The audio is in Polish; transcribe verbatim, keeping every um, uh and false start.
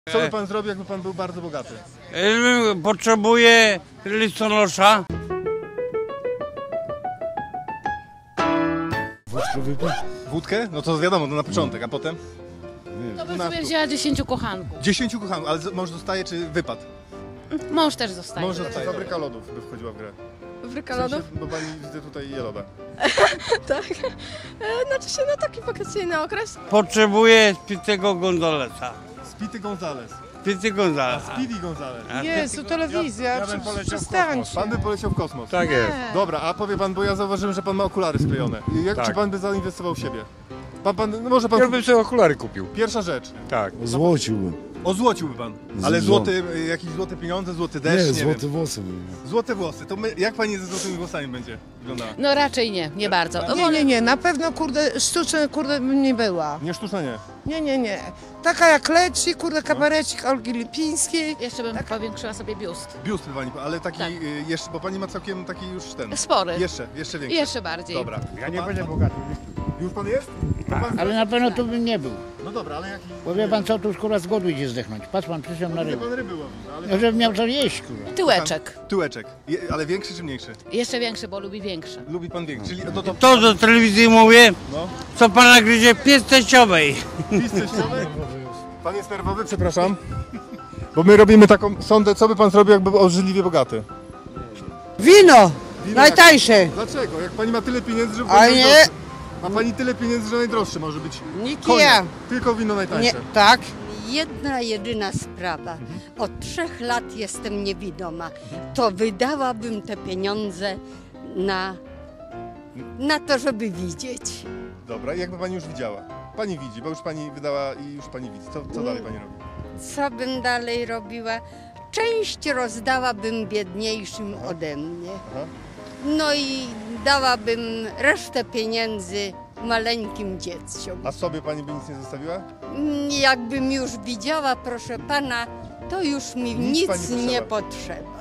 Co by pan zrobił, jakby pan był bardzo bogaty? Potrzebuję listonosza. Wódkę wypić? Wódkę? No to wiadomo, to na początek, a potem? To bym sobie wzięła dziesięciu kochanków. Dziesięciu kochanków, ale mąż zostaje czy wypad? Mąż też zostaje. Mąż zostaje. Fabryka lodów by wchodziła w grę. Fabryka W sensie, lodów? bo pani widzę tutaj je loda. Tak. E, znaczy się na taki wakacyjny okres. Potrzebuję spitego gondolesa. Spity Gonzales. Spity Gonzales. Speedy Gonzales. Jezu, telewizja, ja bym poleciał w przestańcie. Pan by poleciał w kosmos. Tak jest. Dobra, a powie pan, bo ja zauważyłem, że pan ma okulary sklejone. Jak, Tak. Czy pan by zainwestował w siebie? Pan, pan, no może pan... Ja bym sobie okulary kupił. Pierwsza rzecz. Tak. Złociłbym. Ozłociłby pan. Ale Z- złoty, y, jakieś złote pieniądze, złoty Nie, deszcz, nie, złote wiem. włosy bym miał. Złote włosy. To my, jak pani ze złotymi włosami będzie wyglądała? No raczej nie, nie bardzo. No, Nie, nie, nie, na pewno kurde, sztuczne kurde bym nie była. Nie sztuczne, nie. Nie, nie, nie. Taka jak leci, kurde kabarecik Olgi Lipińskiej. Jeszcze bym powiększyła sobie biust. Biust by pani, ale taki Tak. y, jeszcze, bo pani ma całkiem taki już ten. Spory. Jeszcze, jeszcze większy. Jeszcze bardziej. Dobra. Ja nie będę bogaty. Już pan jest? To pan Ale na pewno tu bym nie był. No dobra, ale jaki... Bo wie pan co, tu skóra z głodu idzie zdechnąć. Patrz pan, przyszedł na Nie rybę. pan ryby łowi, no, ale... No, żebym miał co jeść, kurwa. Tyłeczek. Tyłeczek. Je, ale większy czy mniejszy? Jeszcze większy, bo lubi większe. Lubi pan większy, czyli no to... To do telewizji mówię, No. co pana gryzie pies teściowej. Pis teściowy? Pan jest nerwowy? Przepraszam. Bo my robimy taką sondę, co by pan zrobił, jakby był obrzydliwie bogaty? Wino! Wino Najtańsze! Jak... Dlaczego? Jak pani ma tyle pieniędzy, że... A nie. Ma pani tyle pieniędzy, że najdroższe może być. Nikt Koniak. ja. Tylko wino najtańsze. Nie, tak. Jedna, jedyna sprawa. Od trzech lat jestem niewidoma. To wydałabym te pieniądze na, na to, żeby widzieć. Dobra, jakby pani już widziała? Pani widzi, bo już pani wydała i już pani widzi. Co, co dalej pani robi? Co bym dalej robiła? Część rozdałabym biedniejszym ode mnie. Aha. No i dałabym resztę pieniędzy maleńkim dzieciom. A sobie pani by nic nie zostawiła? Mm, Jakbym już widziała, proszę pana, to już mi Nic nic, pani nie potrzeba. potrzeba.